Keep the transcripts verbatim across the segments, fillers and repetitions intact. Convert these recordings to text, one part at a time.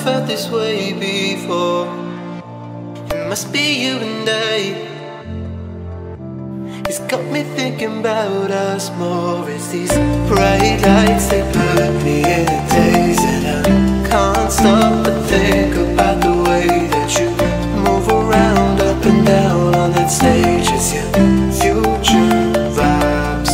felt this way before. It must be you and I. It's got me thinking about us more. It's these bright lights, they put me in a daze, and I can't stop but think about the way that you move around up and down on that stage. It's your future vibes.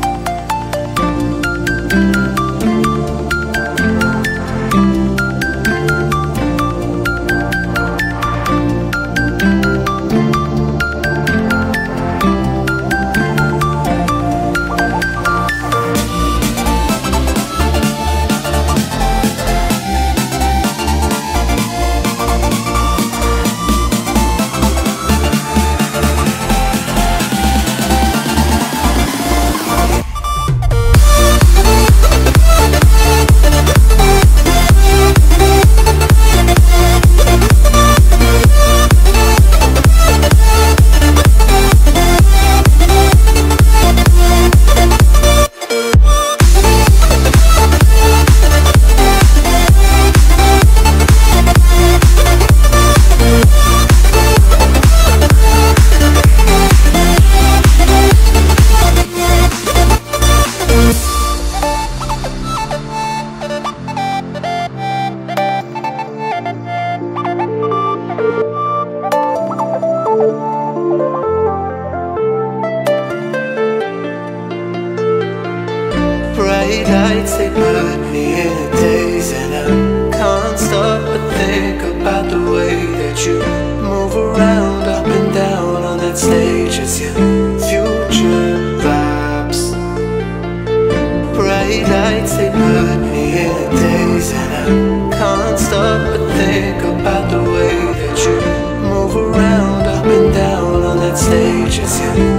Lights, they put me in a daze, and I can't stop but think about the way that you move around up and down on that stage. It's your future vibes. Bright lights, they put me in a daze, and I can't stop but think about the way that you move around up and down on that stage. It's your